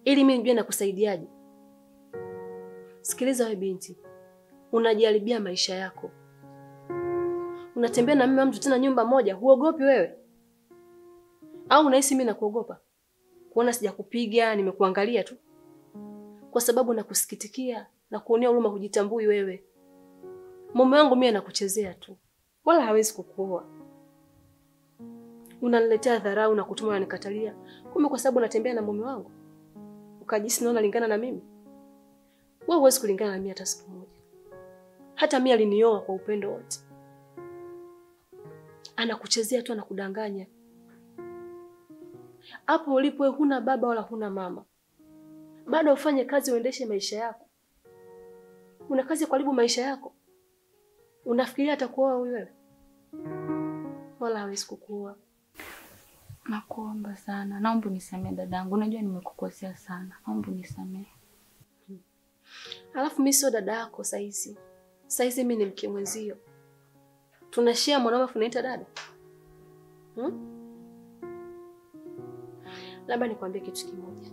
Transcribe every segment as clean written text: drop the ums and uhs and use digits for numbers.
ili mimi nijue nakusaidiaje. Sikiliza wewe binti. Unajaribia maisha yako. Unatembea na mume wa mtu tena nyumba moja, huogopi wewe? Au unahisi mimi nakuogopa? Kuona sijakupiga, nimekuangalia tu. Kwa sababu nakusikitikia na kuonea huruma, hujitambui wewe. Mume wangu mimi anakuchezea tu. Wala hawezi kukuoa. Unaniletea dharau na kutuma unanikatalia. Kumbe kwa sababu natembea na mume wangu ukajisi naona lingana na mimi. Wewe huwezi kulingana na mimi hata siku moja. Hata mimi alinioa kwa upendo wote. Anakuchezea tu, anakudanganya. Hapo ulipo wewe huna baba wala huna mama. Bado ufanye kazi uendeshe maisha yako. Una kazi karibu maisha yako. Unafikiria atakuoa huyu wewe? Wala hawezi kukuoa. Nakuomba sana. Naomba unisamehe dadangu. Unajua nimekukosea sana. Naomba unisamehe. Alafu mimi sio dada yako saizi. Saizi mimi ni mke mwenzio. Tunashare mwanaume funaita dada. Labda nikwambie kitu kimoja.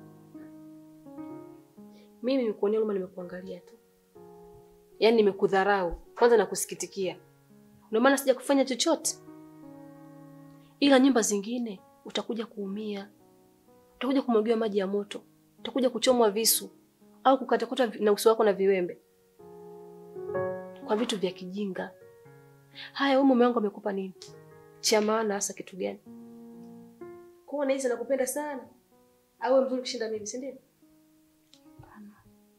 Mimi nimekuonea huruma, nimekuangalia tu. Yaani nimekudharau. Kwanza nakusikitikia. Ndio maana sija kufanya chochote. Ila nyumba zingine utakuja kuumia. Utakuja kumwagiwa maji ya moto. Utakuja kuchomwa visu au kukatakata na uso wako na viwembe. Kwa vitu vya kijinga. Haya, wewe mume wangu amekupa nini? Cha maana hasa kitu gani? Kwa nini nakupenda sana? Au mzuri kushinda mimi, si ndio? Hapana.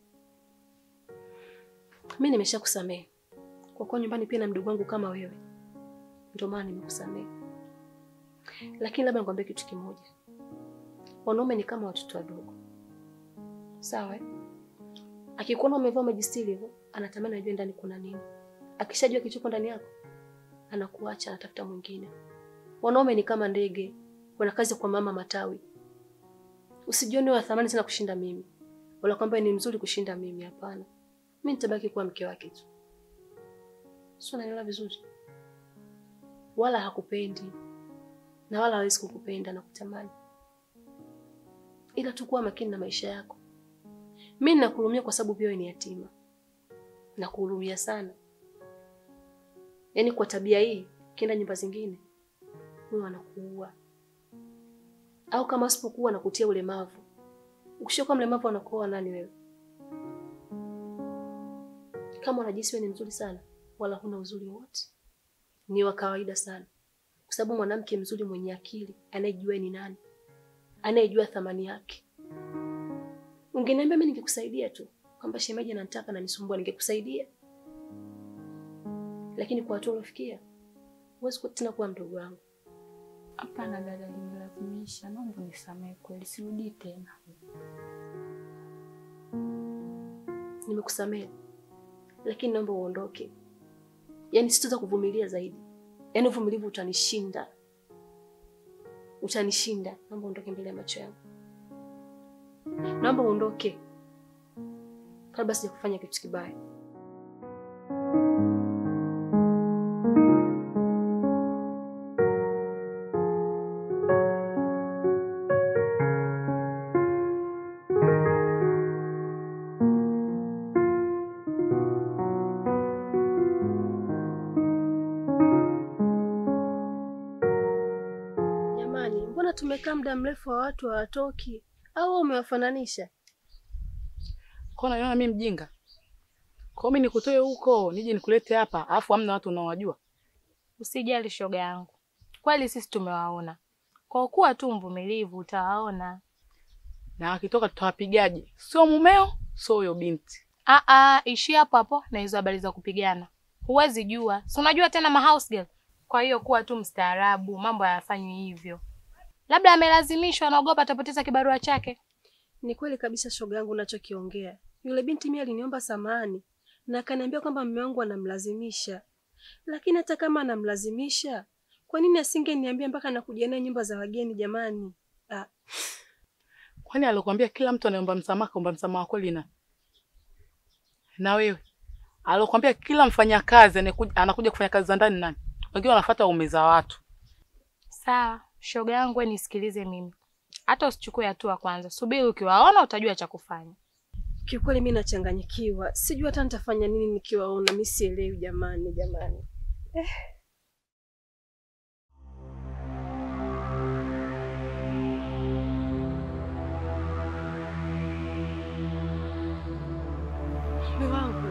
Mimi nimeshakusamehe. Kwa kuwa nyumbani pia na mdogo wangu kama wewe. Ndio maana nimekusamehe. Lakini labda nikwambie kitu kimoja. Wanaume ni kama watoto wadogo. Sawa eh? Akikuona umevaa majistili hivyo, anatamani ajue ndani kuna nini. Akishajua kichuko ndani yako, anakuacha, anatafuta mwingine. Wanaume ni kama ndege, wana kazi kwa mama matawi. Usijione wa thamani sana kushinda mimi. Wala kwamba ni mzuri kushinda mimi, hapana. Mimi nitabaki kuwa mke wake tu. Sio, unaelewa vizuri? Wala hakupendi. Na wala hawezi kukupenda na kutamani. Ila tu kuwa makini na maisha yako. Mimi ninakuhurumia kwa sababu pia wewe ni yatima. Nakuhurumia sana. Yaani kwa tabia hii, kienda nyumba zingine, wewe wanakuua. Au kama usipokuwa nakutia ulemavu. Ukishakuwa mlemavu anakuoa nani wewe? Kama unajisi wewe ni mzuri sana, wala huna uzuri wote. Ni wa kawaida sana. Kwa sababu mwanamke mzuri mwenye akili, anayejua ni nani. Anayejua thamani yake. Ungeniambia mimi ningekusaidia tu. Kwamba shemeji anataka na nisumbua, ningekusaidia. Lakini kwa watu unafikia, huwezi tena kuwa mdogo wangu. Hapana dada, nimelazimisha. Naomba unisamehe kweli, sirudi tena. Nimekusamehe. Lakini naomba uondoke. Yaani sitaweza kuvumilia zaidi. Yaani uvumilivu utanishinda. Utanishinda. Naomba uondoke mbele ya macho yangu. Naomba uondoke. Kabla sijakufanya kitu kibaya. Mbona tumekaa muda mrefu wa watu hawatoki? Au umewafananisha? Kwa nini mimi mjinga? Kwa mimi nikutoe huko, nije nikulete hapa, alafu hamna watu unaowajua? Usijali shoga yangu. Kweli sisi tumewaona. Kwa kuwa tu mvumilivu utawaona. Na akitoka tutawapigaje? Sio mumeo, sio huyo binti. Ishi hapo hapo na hizo habari za kupigana. Huwezi jua. Si unajua tena house girl. Kwa hiyo kuwa tu mstaarabu, mambo hayafanywi hivyo. Labda amelazimishwa, anaogopa atapoteza kibarua chake. Ni kweli kabisa shoga yangu unachokiongea. Yule binti mimi aliniomba samahani na akaniambia kwamba mume wangu anamlazimisha. Lakini hata kama anamlazimisha, kwa nini asingeniambia mpaka nakuja naye nyumba za wageni jamani? Kwani alokuambia kila mtu anaomba msamaha, omba msamaha kweli na wewe? Alokuambia kila mfanyakazi anakuja kufanya kazi za ndani nani? Wengine wanafuata ume za watu. Sawa, shoga yangu nisikilize mimi. Hata usichukue hatua kwanza. Subiri ukiwaona utajua cha kufanya. Kiukweli mimi nachanganyikiwa. Sijui hata nitafanya nini nikiwaona. Mimi sielewi jamani. Mume wangu.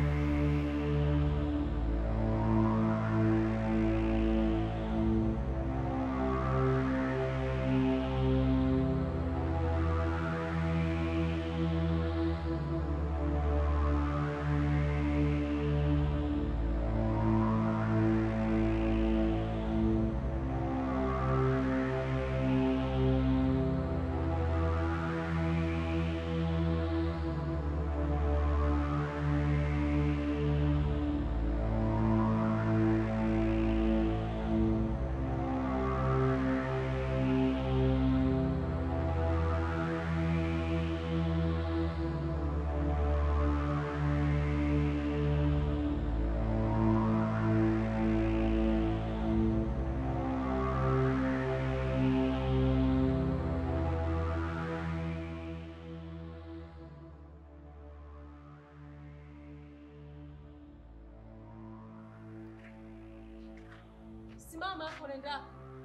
Simama hapo nenda.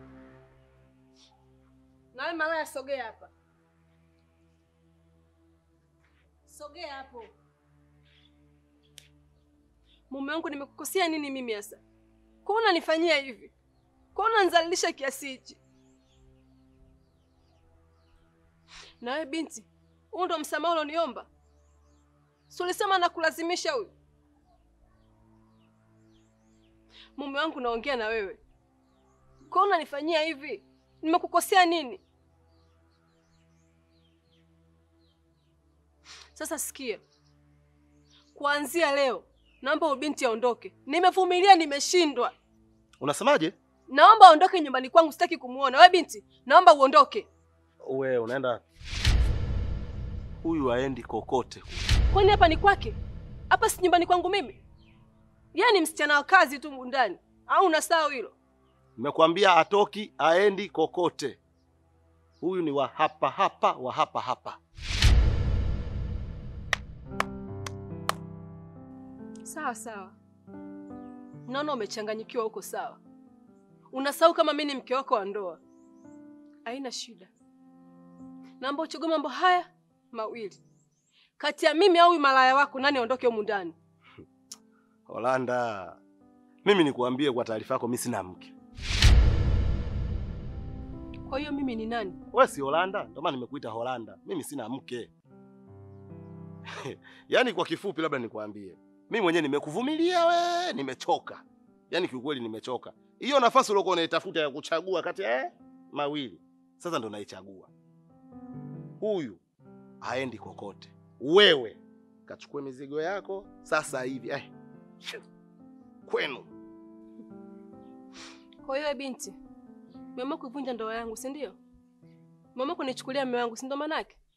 Na wewe malaya sogea hapa. Sogea hapo. Mume wangu nimekukosea nini mimi hasa? Kwa nini unanifanyia hivi? Kwa nini unanizalilisha kiasi hichi? Na wewe binti, huo ndo msamaha ulioniomba? Si ulisema nakulazimisha huyu? Mume wangu naongea na wewe. Kwa nini unanifanyia hivi? Nimekukosea nini? Sasa sikia. Kuanzia leo, naomba ubinti aondoke. Nimevumilia, nimeshindwa. Unasemaje? Naomba aondoke nyumbani kwangu, sitaki kumuona. Wewe binti, naomba uondoke. Wewe unaenda? Huyu haendi kokote. Kwani hapa ni kwake? Hapa si nyumbani kwangu mimi? Yeye ni msichana wa kazi tu ndani. Au unasahau hilo? Nimekwambia atoki, haendi kokote. Huyu ni wa hapa hapa. Sawa. Naona umechanganyikiwa huko sawa. Unasahau kama mimi ni mke wako wa ndoa. Haina shida. Naomba uchague mambo haya mawili. Kati ya mimi au malaya wako nani aondoke humu ndani? Olanda, mimi nikuambie kwa taarifa yako mimi sina mke. Kwa hiyo mimi ni nani? Wewe si Olanda, ndio maana nimekuita Olanda. Mimi sina mke. Yaani kwa kifupi labda nikuambie. Mimi mwenyewe nimekuvumilia we, nimechoka. Yaani kiukweli nimechoka. Hiyo nafasi uliokuwa unaitafuta ya kuchagua kati ya mawili. Sasa ndo naichagua. Huyu haendi kokote. Wewe kachukue mizigo yako sasa hivi. Kwenu. Kwa hiyo binti, mama kuvunja ndoa yangu, si ndio? Mama kunichukulia mume wangu, si ndio maana yake?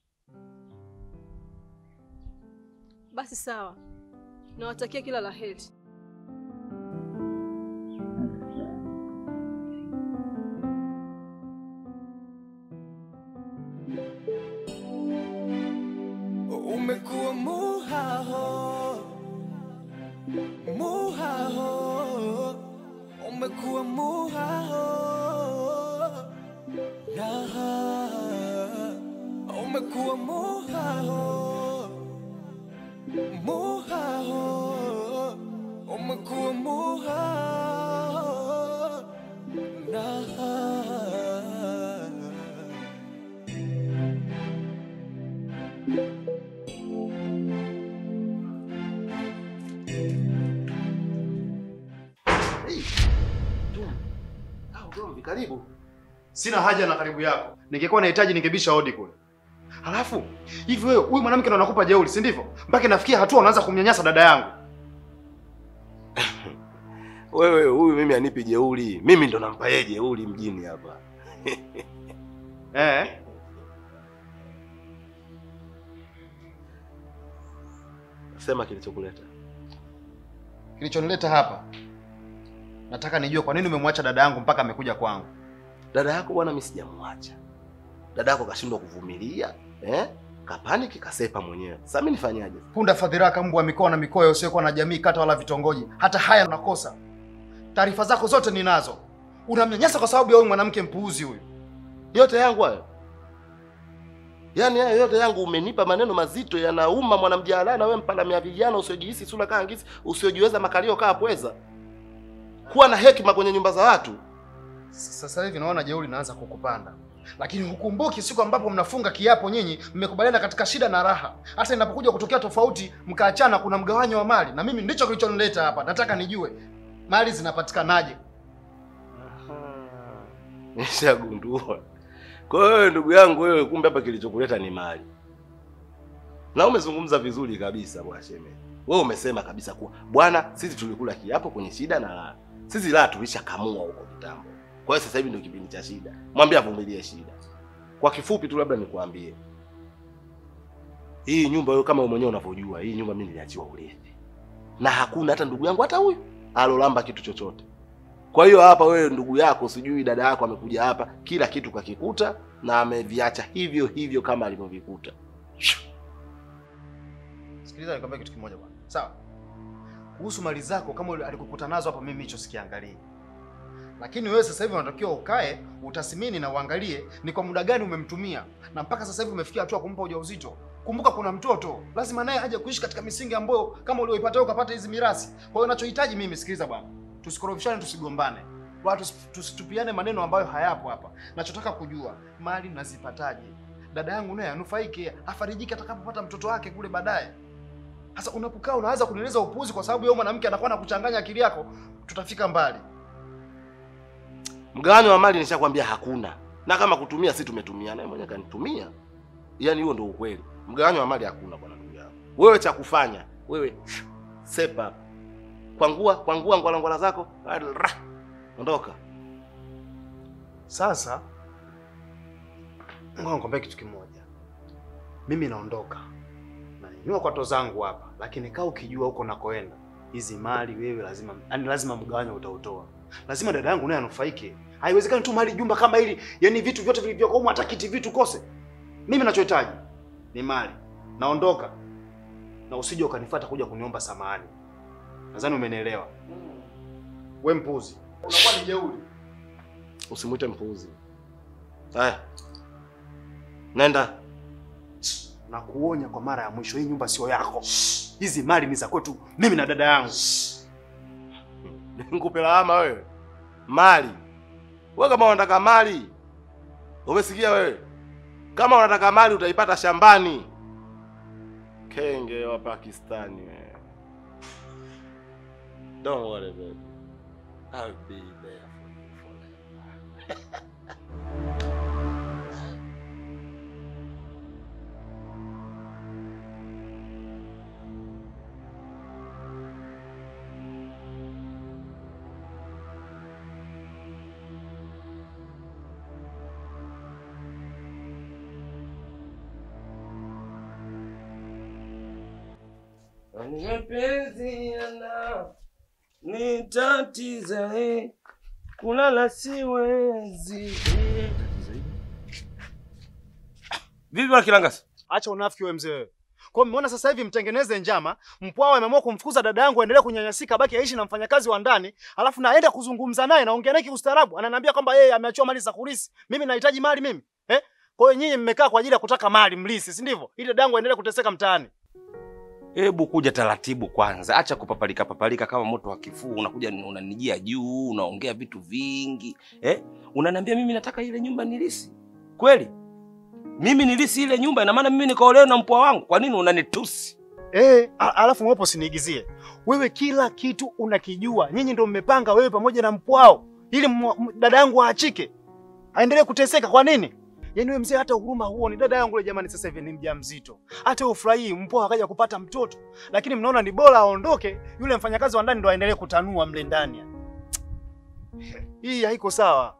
Basi sawa. Nawatakia kila la heri. Umekuwa MHAHO, umekuwa MHAHO, umekuwa MHAHO, umekuwa MHAHO. Karibu. Sina haja na karibu yako. Ningekuwa nahitaji ningebisha hodi kule. Halafu, hivi wewe huyu mwanamke ndo anakupa jeuri, si ndivyo? Mpaka nafikia hatua unaanza kumnyanyasa dada yangu. Wewe huyu mimi anipi jeuri. Mimi ndo nampa yeye jeuri mjini hapa. Sema kilichokuleta. Kilichonileta hapa. Nataka nijue kwa nini umemwacha dada yangu mpaka amekuja kwangu. Dada yako bwana mimi sijamwacha. Dadako kashindwa kuvumilia, kapaniki kasepa mwenyewe. Sasa mimi nifanyaje? Punda fadhiraka mbwa mikoa na mikoa usiokuwa na jamii kata wala vitongoji. Hata haya unakosa. Taarifa zako zote ninazo. Unamnyanyasa kwa sababu ya huyu mwanamke mpuuzi huyu. Yote yangu hayo. Yaani hayo yote yangu umenipa maneno mazito yanauma mwanamjalana wewe mpalamia vijana usiyojihisi sura kaa ngisi, usiyojiweza makalio kaa pweza. Kuwa na hekima kwenye nyumba za watu. Sasa hivi naona jeuri naanza kukupanda. Lakini hukumbuki siku ambapo mnafunga kiapo nyinyi mmekubaliana katika shida na raha. Hata inapokuja kutokea tofauti mkaachana kuna mgawanyo wa mali na mimi ndicho kilichonileta hapa. Nataka nijue mali zinapatikanaje. Nishagundua. Kwa hiyo ndugu yangu wewe kumbe hapa kilichokuleta ni mali. Na umezungumza vizuri kabisa bwana Sheme. Wewe umesema kabisa kuwa bwana sisi tulikula kiapo kwenye shida na raha. Sisi raha tulishakamua huko kitambo. Kwa hiyo sasa hivi ndio kipindi cha shida. Mwambie avumilie shida. Kwa kifupi tu labda nikwambie. Hii nyumba wewe kama wewe mwenyewe unavyojua, hii nyumba mimi niliachiwa urithi. Na hakuna hata ndugu yangu hata huyu alolamba kitu chochote. Kwa hiyo hapa wewe ndugu yako sijui dada yako amekuja hapa kila kitu kakikuta na ameviacha hivyo hivyo kama alivyovikuta. Sikiliza nikwambie kitu kimoja bwana. Sawa. Kuhusu mali zako kama alikukuta nazo hapa mimi hicho sikiangalie. Lakini wewe sasa hivi unatakiwa ukae, utasimini na uangalie ni kwa muda gani umemtumia. Na mpaka sasa hivi umefikia hatua kumpa ujauzito. Kumbuka kuna mtoto. Lazima naye aje kuishi katika misingi ambayo kama ulioipata ukapata hizi mirasi. Kwa hiyo ninachohitaji mimi sikiliza bwana. Tusikorofishane, tusigombane. Watu tusitupiane maneno ambayo hayapo hapa. Nachotaka kujua mali nazipataje? Dada yangu naye anufaike, afarijike atakapopata mtoto wake kule baadaye. Sasa unapokaa unaanza kunieleza upuzi kwa sababu yeye mwanamke anakuwa anakuchanganya akili yako, tutafika mbali. Mgawanyo wa mali nishakwambia hakuna. Na kama kutumia si tumetumia naye mwenyewe kanitumia. Yaani huo ndio ukweli. Mgawanyo wa mali hakuna bwana ndugu yangu. Wewe cha kufanya, wewe sepa. Kwangua ngwala zako. Ondoka. Sasa ngoja nikwambie kitu kimoja. Mimi naondoka. Na ninyua kwa tozo zangu hapa, lakini kaa ukijua huko nakoenda. Hizi mali wewe lazima mgawanyo utautoa. Lazima dada yangu naye anufaike. Haiwezekani tu mali jumba kama hili, yani vitu vyote vilivyo huko hata kiti vitu kose. Mimi ninachohitaji ni mali. Naondoka. Na usije ukanifuata kuja kuniomba samahani. Nadhani umenielewa. Wewe mpuzi. Unakuwa ni jeuri. Usimuite mpuzi. Haya. Nenda. Na kuonya kwa mara ya mwisho, hii nyumba sio yako. Hizi mali ni za kwetu mimi na dada yangu. Nikupe lawama wewe. Mali. Wewe kama unataka mali, umesikia wewe? Kama unataka mali utaipata shambani. Kenge wa Pakistani wewe. Don't worry baby. I'll be there for you forever. Mapenzi yana nitatiza kulala siwezi. Vipi wa Kilangaso? Acha unafiki wewe mzee wewe. Kwa hiyo umeona sasa hivi mtengeneze njama, mpwao ameamua kumfukuza dada yangu aendelee kunyanyasika baki aishi na mfanyakazi wa ndani, alafu naenda kuzungumza naye naongea naye kiustaarabu, ananiambia kwamba yeye ameachiwa mali za kulisi. Mimi nahitaji mali mimi. Kwa hiyo nyinyi mmekaa kwa ajili ya kutaka mali mlisi, si ndivyo? Ili dada yangu aendelee kuteseka mtaani. Hebu kuja taratibu kwanza. Acha kupapalika kama moto wa kifuu. Unakuja unanijia juu, unaongea vitu vingi. Unaniambia mimi nataka ile nyumba nilisi. Kweli? Mimi nilisi ile nyumba, ina maana mimi nikaolewa na mpwa wangu. Kwa nini unanitusi? Alafu mwepo siniigizie. Wewe kila kitu unakijua. Nyinyi ndio mmepanga wewe pamoja na mpwao ili dada yangu aachike. Aendelee kuteseka kwa nini? Yaani wewe mzee hata huruma huo ni dada yangu yule jamani sasa hivi ni mjamzito. Hata ufurahii mpwao akaja kupata mtoto. Lakini mnaona ni bora aondoke yule mfanyakazi wa ndani ndo aendelee kutanua mle ndani. Hii haiko sawa.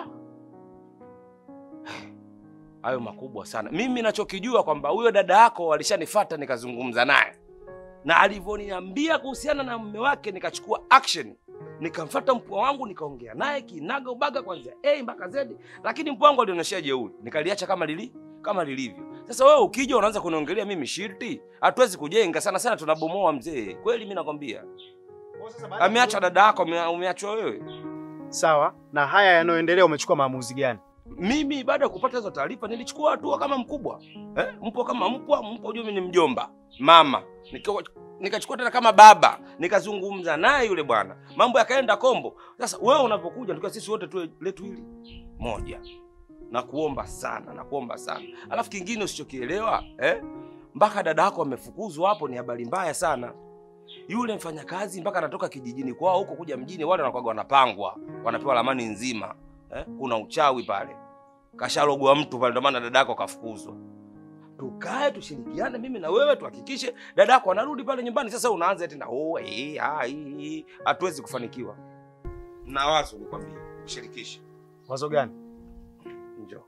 Hayo makubwa sana. Mimi ninachokijua kwamba huyo dada yako alishanifuata nikazungumza naye. Na alivyoniambia kuhusiana na mume wake nikachukua action. Nikamfuata mpwa wangu nikaongea naye kinaga ubaga kwanza A mpaka Z, lakini mpwa wangu alionyesha jeuri. Nikaliacha kama lilivyo. Sasa wewe ukija unaanza kuniongelea mimi shirti, hatuwezi kujenga sana tunabomoa mzee. Kweli mimi nakwambia. Ameacha dada yako, umeachwa wewe. Sawa, na haya yanayoendelea umechukua maamuzi gani? Mimi baada ya kupata hizo taarifa nilichukua hatua kama mkubwa. Mpwa kama mpwa ujue mimi ni mjomba. Mama, nikachukua tena kama baba, nikazungumza naye yule bwana. Mambo yakaenda kombo. Sasa wewe unapokuja ndio sisi wote tu letu hili moja. Nakuomba sana. Alafu kingine usichokielewa, mpaka dada yako amefukuzwa hapo ni habari mbaya sana. Yule mfanyakazi mpaka anatoka kijijini kwao huko kuja mjini, wale wanakuwa wanapangwa, wanapewa lamani nzima. Kuna uchawi pale. Kasharogwa mtu pale, ndio maana dada yako kafukuzwa. Tukae tushirikiane mimi na wewe tuhakikishe dada yako anarudi pale nyumbani. Sasa unaanza tena hatuwezi kufanikiwa. Na wazo nikwambie, ushirikishe. Wazo gani? Njoo.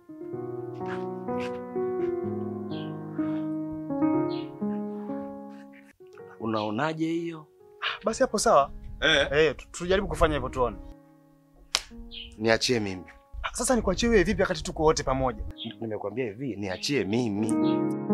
Unaonaje hiyo? Basi hapo sawa. Tujaribu kufanya hivyo tuone. Niachie mimi. Sasa nikuachie wewe vipi wakati tuko wote pamoja? Nimekwambia hivi, niachie mimi.